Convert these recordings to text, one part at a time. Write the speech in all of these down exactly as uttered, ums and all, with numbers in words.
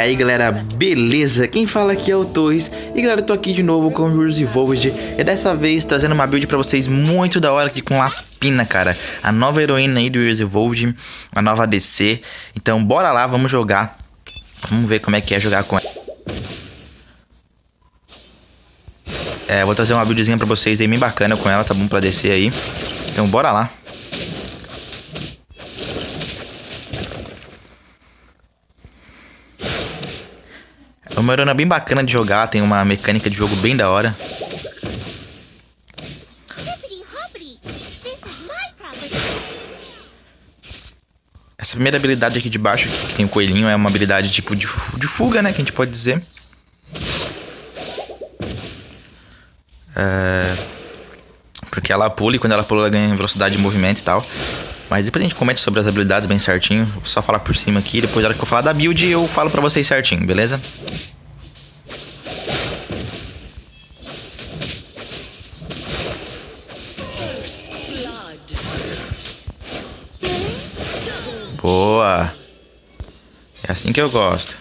aí galera, beleza? Quem fala aqui é o Torres. E galera, eu tô aqui de novo com o Heroes Evolved. E dessa vez trazendo uma build pra vocês muito da hora aqui com Lapina, cara. A nova heroína aí do Heroes Evolved, a nova A D C. Então bora lá, vamos jogar. Vamos ver como é que é jogar com ela. É, vou trazer uma buildzinha pra vocês aí bem bacana com ela, tá bom? Pra descer aí. Então bora lá. É uma heroína bem bacana de jogar, tem uma mecânica de jogo bem da hora. Essa primeira habilidade aqui de baixo, aqui, que tem o coelhinho, é uma habilidade tipo de, de fuga, né? Que a gente pode dizer. É... Porque ela pula e quando ela pula ela ganha velocidade de movimento e tal. Mas depois a gente comenta sobre as habilidades bem certinho. Vou só falar por cima aqui. Depois na hora que eu falar da build eu falo pra vocês certinho, beleza? Boa! É assim que eu gosto.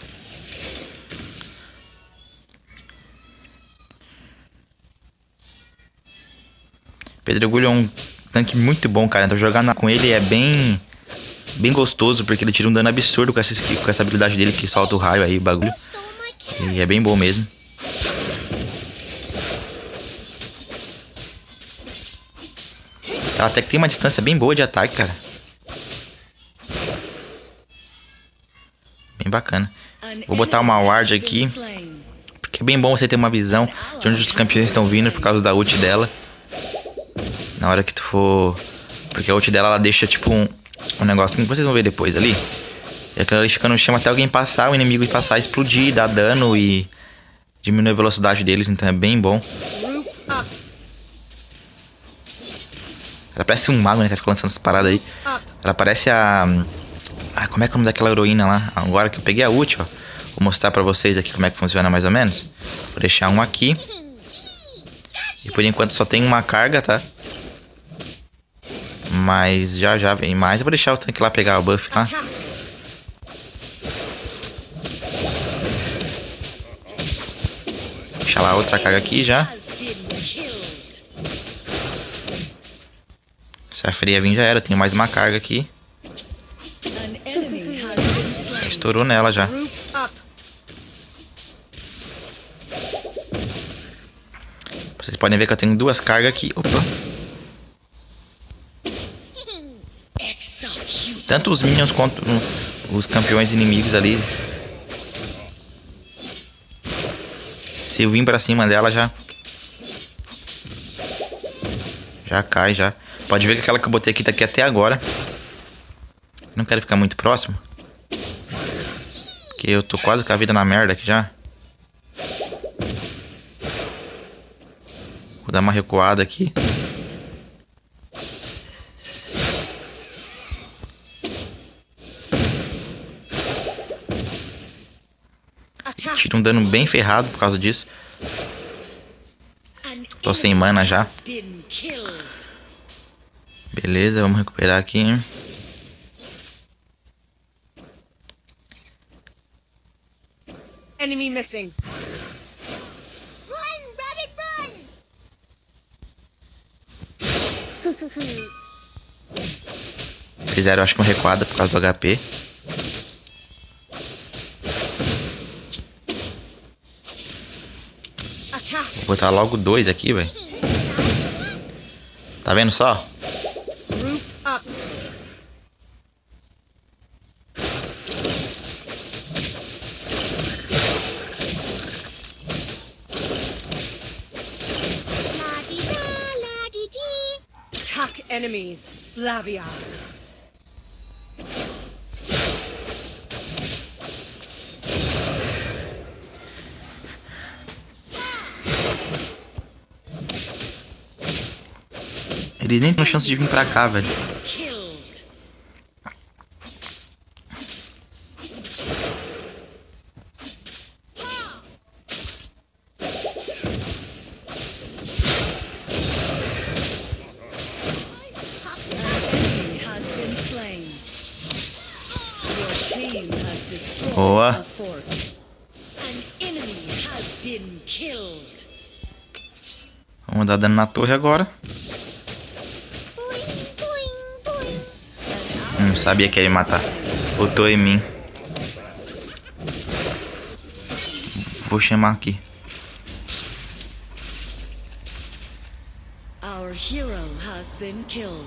Pedregulho é um tanque muito bom, cara. Então jogar com ele é bem bem gostoso, porque ele tira um dano absurdo com essa, com essa habilidade dele que solta o raio aí, o bagulho. E é bem bom mesmo. Ela até que tem uma distância bem boa de ataque, cara. Bem bacana. Vou botar uma ward aqui, porque é bem bom você ter uma visão de onde os campeões estão vindo por causa da ult dela. Na hora que tu for... Porque a ult dela, ela deixa tipo um, um negocinho que vocês vão ver depois ali. E aquela ali fica no chão até alguém passar, o inimigo passar, explodir, dar dano e diminuir a velocidade deles, então é bem bom. Ela parece um mago, né, que fica lançando essas paradas aí. Ela parece a... Ah, como é que é o nome daquela heroína lá? Agora que eu peguei a ult, ó. Vou mostrar pra vocês aqui como é que funciona mais ou menos. Vou deixar um aqui. E por enquanto só tem uma carga, tá? Mas já já vem mais. Eu vou deixar o tanque lá pegar o buff lá. Deixar lá outra carga aqui já. Se a fria vir já era. Tem mais uma carga aqui. Já estourou nela já. Vocês podem ver que eu tenho duas cargas aqui. Opa. Tanto os minions quanto os campeões inimigos ali. Se eu vim pra cima dela já... Já cai já. Pode ver que aquela que eu botei aqui tá aqui até agora. Não quero ficar muito próximo. Porque eu tô quase com a vida na merda aqui já. Vou dar uma recuada aqui. Tira um dano bem ferrado por causa disso. Tô sem mana já. Beleza, vamos recuperar aqui. Enemy missing. Fizeram, acho que uma recuada por causa do H P. Vou botar logo dois aqui, velho. Tá vendo só? Attack enemies. Flavia. Eles nem têm chance de vir pra cá, velho. Your team has destroyed Boa. a fort. Vamos dar dano na torre agora. Não sabia que ia me matar. Botou em mim. Vou chamar aqui. Our hero has been killed.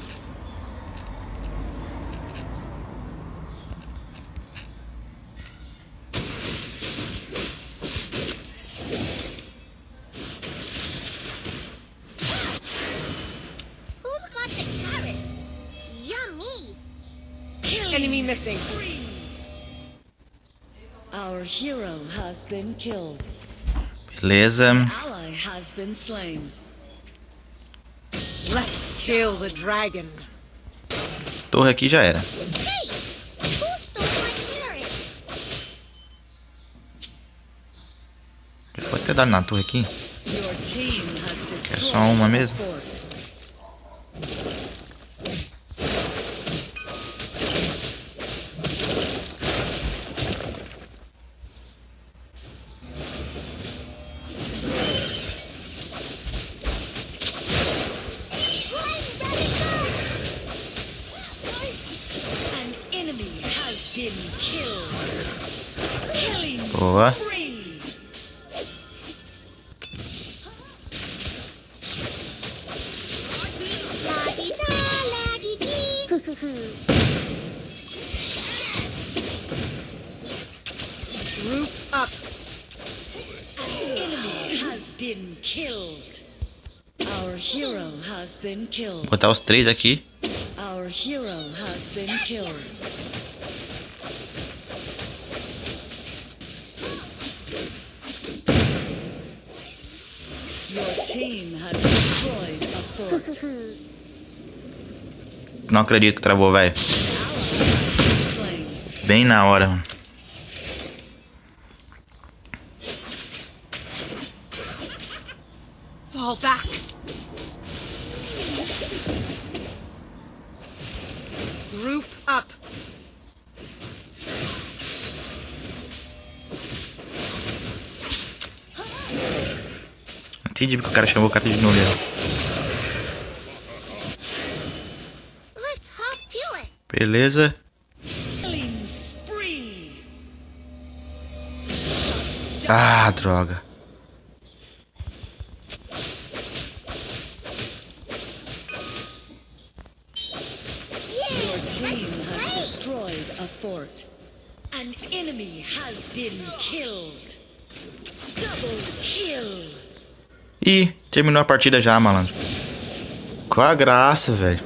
Who's got the carrots? Yummy. Enemy missing. Our hero has been killed. Beleza. Ally has been slain. Let's kill the dragon. Torre aqui já era. Hey, who stole my carrot? Pode ter dado na torre aqui. Your team has Quer destroyed só uma the mesmo? fort. An enemy has been killed. Killing Boa. spree. La-di-da, la-di-dee. Group up. An enemy has been killed. Our hero has been killed. Botar os três aqui. Our hero has been killed. Your team has destroyed a fort. Não acredito que travou, velho. Slain. Bem na hora, mano. Fall back. Group up. Entendi porque o cara chamou o cara de novo. Let's hop to it. Beleza. Killing spree. Ah, droga. Your team has destroyed a fort. An enemy has been killed. Double kill. Ih, terminou a partida já, malandro. Qual a graça, velho?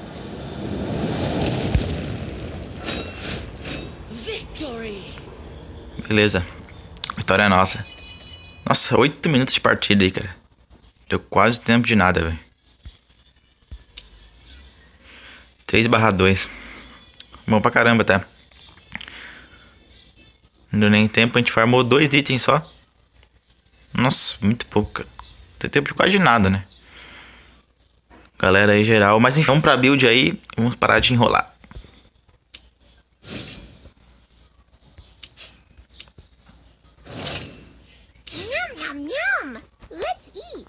Victory. Beleza. Vitória é nossa. Nossa, oito minutos de partida aí, cara. Deu quase tempo de nada, velho. três barra dois. Bom pra caramba, tá? Não deu nem tempo, a gente farmou dois itens só. Nossa, muito pouco, cara. Não tem tempo de quase nada, né? Galera aí geral. Mas enfim, vamos pra build aí. Vamos parar de enrolar. Yum, yum, yum. Let's eat.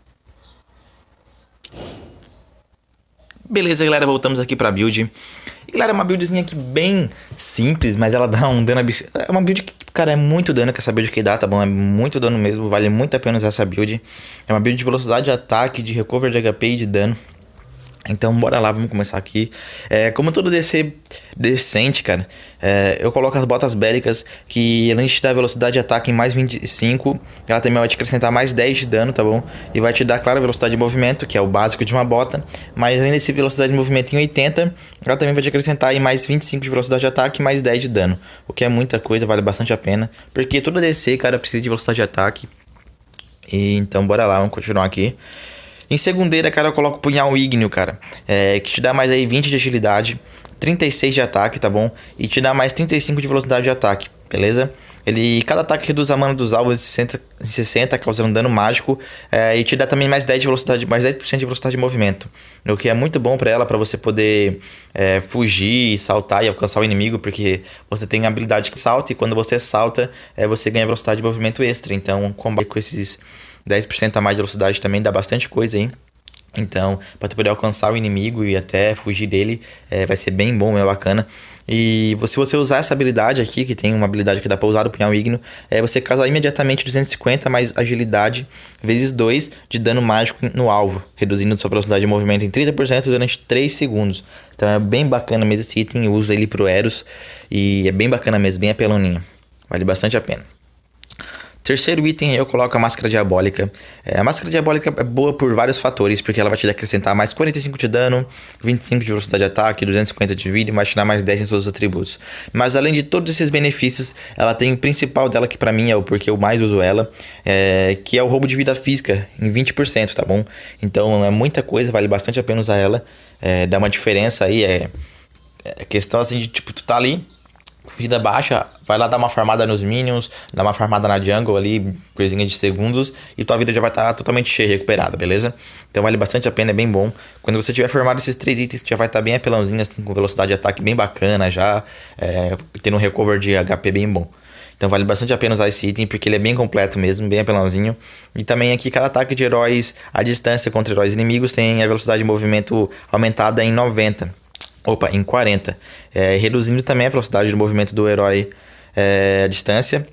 Beleza, galera, voltamos aqui pra build. E, galera, é uma buildzinha aqui bem simples, mas ela dá um dano absurdo. É uma build que, cara, é muito dano que essa build que dá, tá bom? É muito dano mesmo, vale muito a pena usar essa build. É uma build de velocidade de ataque, de recover de H P e de dano. Então, bora lá, vamos começar aqui. É, como todo D C decente, cara, é, eu coloco as botas bélicas, que além de te dar velocidade de ataque em mais vinte e cinco, ela também vai te acrescentar mais dez de dano, tá bom? E vai te dar, claro, velocidade de movimento, que é o básico de uma bota. Mas além desse velocidade de movimento em oitenta, ela também vai te acrescentar em mais vinte e cinco de velocidade de ataque e mais dez de dano. O que é muita coisa, vale bastante a pena. Porque todo D C, cara, precisa de velocidade de ataque. E, então, bora lá, vamos continuar aqui. Em segundeira, cara, eu coloco o punhal ígneo, cara, é, que te dá mais aí vinte de agilidade, trinta e seis de ataque, tá bom? E te dá mais trinta e cinco de velocidade de ataque, beleza? Ele, cada ataque reduz a mana dos alvos em sessenta, em sessenta causando dano mágico. É, e te dá também mais dez de velocidade, mais dez por cento de velocidade de movimento. O que é muito bom pra ela, pra você poder é, fugir, saltar e alcançar o inimigo. Porque você tem a habilidade que salta, e quando você salta, é, você ganha velocidade de movimento extra. Então, combate com esses dez por cento a mais de velocidade também dá bastante coisa aí. Então, para tu poder alcançar o inimigo e até fugir dele, é, vai ser bem bom, é bacana. E se você usar essa habilidade aqui, que tem uma habilidade que dá pra usar do punhal ígneo, é, você causa imediatamente duzentos e cinquenta mais agilidade vezes dois de dano mágico no alvo, reduzindo sua velocidade de movimento em trinta por cento durante três segundos. Então é bem bacana mesmo esse item, eu uso ele pro Eros e é bem bacana mesmo, bem apeloninha. Vale bastante a pena. Terceiro item, eu coloco a Máscara Diabólica. É, a Máscara Diabólica é boa por vários fatores, porque ela vai te acrescentar mais quarenta e cinco de dano, vinte e cinco de velocidade de ataque, duzentos e cinquenta de vida e vai te dar mais dez em todos os atributos. Mas além de todos esses benefícios, ela tem o principal dela, que pra mim é o porque eu mais uso ela, é, que é o roubo de vida física em vinte por cento, tá bom? Então é muita coisa, vale bastante a pena usar ela. É, dá uma diferença aí, é, é questão assim de tipo, tu tá ali, vida baixa, vai lá dar uma farmada nos minions, dar uma farmada na jungle ali, coisinha de segundos, e tua vida já vai estar tá totalmente cheia, recuperada, beleza? Então vale bastante a pena, é bem bom. Quando você tiver formado esses três itens, já vai estar tá bem apelãozinho, assim, com velocidade de ataque bem bacana já, é, tendo um recover de H P bem bom. Então vale bastante a pena usar esse item, porque ele é bem completo mesmo, bem apelãozinho. E também aqui, cada ataque de heróis à distância contra heróis inimigos tem a velocidade de movimento aumentada em noventa. Opa, em quarenta. É, reduzindo também a velocidade de movimento do herói é, à distância.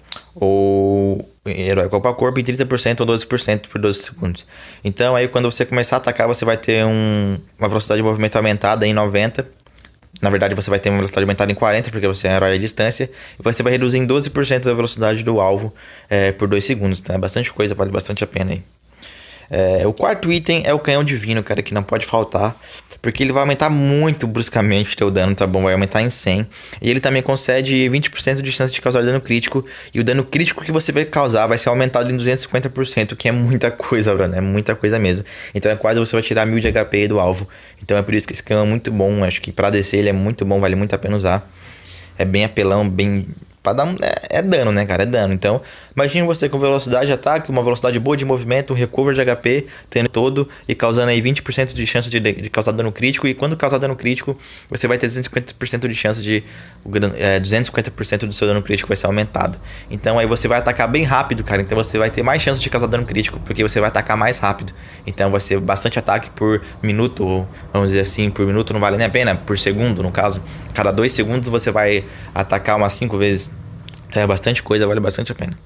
Ou herói corpo a corpo em trinta por cento ou doze por cento por doze segundos. Então aí quando você começar a atacar, você vai ter um, uma velocidade de movimento aumentada em noventa. Na verdade você vai ter uma velocidade aumentada em quarenta, porque você é um herói à distância. E você vai reduzir em doze por cento da velocidade do alvo é, por dois segundos. Então é bastante coisa, vale bastante a pena aí. É, o quarto item é o canhão divino, cara, que não pode faltar, porque ele vai aumentar muito bruscamente o teu dano, tá bom? Vai aumentar em cem. E ele também concede vinte por cento de chance de causar dano crítico. E o dano crítico que você vai causar vai ser aumentado em duzentos e cinquenta por cento, que é muita coisa, Bruno. É muita coisa mesmo. Então é quase você vai tirar mil de H P do alvo. Então é por isso que esse canhão é muito bom. Acho que pra descer ele é muito bom, vale muito a pena usar. É bem apelão, bem... Pra dar um, é, é dano, né, cara? É dano. Então, imagine você com velocidade de ataque, uma velocidade boa de movimento, um recover de H P, tendo todo e causando aí vinte por cento de chance de, de causar dano crítico. E quando causar dano crítico, você vai ter duzentos e cinquenta por cento de chance de... É, duzentos e cinquenta por cento do seu dano crítico vai ser aumentado. Então, aí você vai atacar bem rápido, cara. Então, você vai ter mais chance de causar dano crítico, porque você vai atacar mais rápido. Então, vai ser bastante ataque por minuto, ou, vamos dizer assim, por minuto não vale nem a pena, por segundo, no caso. Cada dois segundos você vai atacar umas cinco vezes. Então é bastante coisa, vale bastante a pena.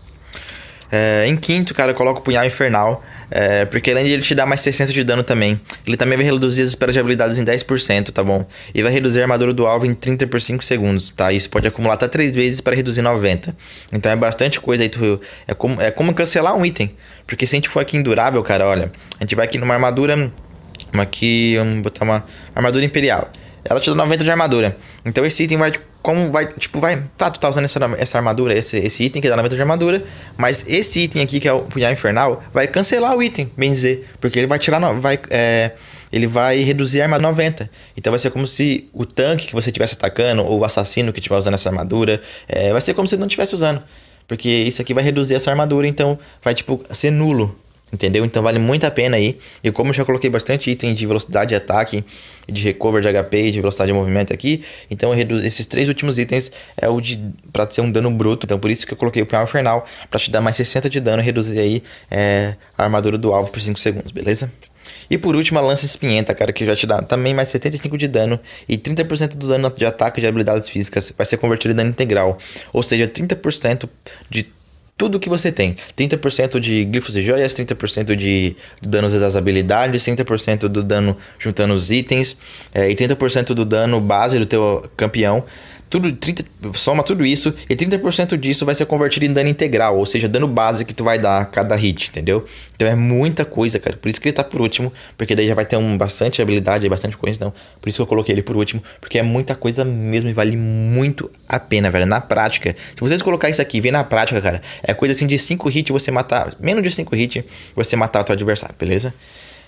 É, em quinto, cara, eu coloco o Punhal Infernal, é, porque além de ele te dar mais seiscentos de dano também, ele também vai reduzir as esperas de habilidades em dez por cento, tá bom? E vai reduzir a armadura do alvo em trinta por cinco segundos, tá? Isso pode acumular até três vezes para reduzir noventa. Então é bastante coisa aí, tu, é, como, é como cancelar um item. Porque se a gente for aqui em durável, cara, olha, a gente vai aqui numa armadura, aqui, vamos botar uma armadura imperial. Ela te dá noventa de armadura. Então esse item vai... Como vai, tipo, vai... Tá, tu tá usando essa, essa armadura, esse, esse item que dá noventa de armadura. Mas esse item aqui, que é o Punhal Infernal, vai cancelar o item, bem dizer. Porque ele vai tirar... Vai, é, ele vai reduzir a armadura noventa. Então vai ser como se o tanque que você estivesse atacando, ou o assassino que estiver usando essa armadura, é, vai ser como se ele não estivesse usando. Porque isso aqui vai reduzir essa armadura, então vai, tipo, ser nulo. Entendeu? Então vale muito a pena aí. E como eu já coloquei bastante item de velocidade de ataque, de recover de H P e de velocidade de movimento aqui, então eu reduzo esses três últimos itens é o de pra ter um dano bruto. Então por isso que eu coloquei o Punhal Infernal, pra te dar mais sessenta de dano e reduzir aí é, a armadura do alvo por cinco segundos, beleza? E por último a Lança Espinhenta, cara, que já te dá também mais setenta e cinco de dano e trinta por cento do dano de ataque de habilidades físicas vai ser convertido em dano integral. Ou seja, trinta por cento de tudo que você tem. trinta por cento de glifos e joias, trinta por cento de danos das habilidades, trinta por cento do dano juntando os itens, é, e trinta por cento do dano base do teu campeão. Tudo, trinta, soma tudo isso e trinta por cento disso vai ser convertido em dano integral, ou seja, dano base que tu vai dar a cada hit, entendeu? Então é muita coisa, cara. Por isso que ele tá por último, porque daí já vai ter um, bastante habilidade, bastante coisa, então por isso que eu coloquei ele por último, porque é muita coisa mesmo e vale muito a pena, velho. Na prática, se vocês colocar isso aqui e ver na prática, cara, é coisa assim de cinco hits você matar, menos de cinco hits você matar o teu adversário, beleza?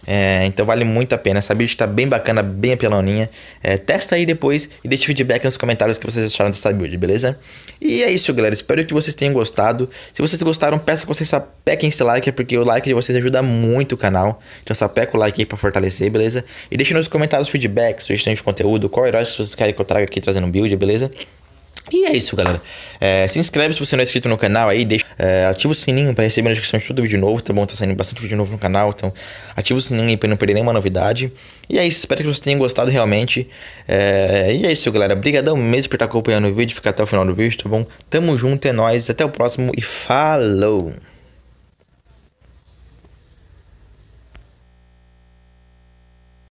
É, então vale muito a pena. Essa build tá bem bacana, bem apeloninha. É, testa aí depois e deixe feedback nos comentários que vocês acharam dessa build, beleza? E é isso, galera. Espero que vocês tenham gostado. Se vocês gostaram, peço que vocês sapequem esse like, porque o like de vocês ajuda muito o canal. Então sapeca o like aí pra fortalecer, beleza? E deixe nos comentários feedback, sugestões de conteúdo, qual herói que vocês querem que eu traga aqui trazendo build, beleza? E é isso, galera. É, se inscreve se você não é inscrito no canal aí, deixa, é, ativa o sininho para receber notificações de todo vídeo novo, tá bom? Tá saindo bastante vídeo novo no canal, então ativa o sininho aí para não perder nenhuma novidade. E é isso, espero que vocês tenham gostado realmente. É, e é isso, galera. Obrigadão mesmo por estar acompanhando o vídeo, ficar até o final do vídeo, tá bom? Tamo junto, é nóis, até o próximo e falou!